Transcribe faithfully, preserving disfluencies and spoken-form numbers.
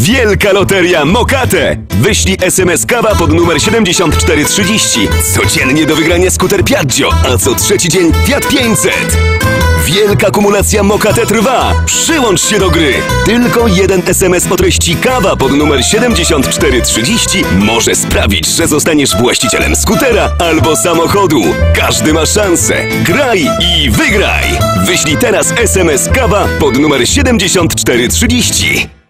Wielka loteria Mokate! Wyślij es em es kawa pod numer siedemdziesiąt cztery trzydzieści. Codziennie do wygrania skuter Piaggio, a co trzeci dzień Fiat pięćset. Wielka kumulacja Mokate trwa! Przyłącz się do gry! Tylko jeden es em es o treści kawa pod numer siedemdziesiąt cztery trzydzieści może sprawić, że zostaniesz właścicielem skutera albo samochodu. Każdy ma szansę. Graj i wygraj! Wyślij teraz es em es kawa pod numer siedemdziesiąt cztery trzydzieści.